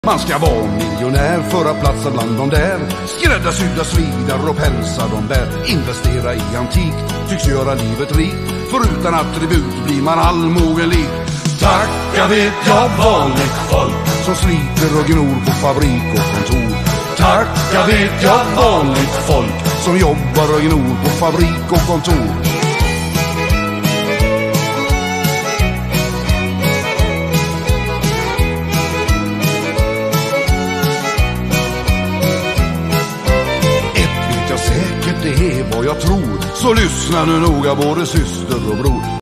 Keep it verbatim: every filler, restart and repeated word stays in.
Man ska vara miljonär för att platsa bland de där skräddarsydda slider och pälsar de bär. Investera i antikt tycks göra livet rikt, för utan attribut blir man allmogenlik. Tacka vet jag vanligt folk som sliter och gnor på fabrik och kontor. Tacka vet jag vanligt folk som jobbar och gnor på fabrik och kontor. Det är vad jag tror, så lyssna nu noga både syster och bror.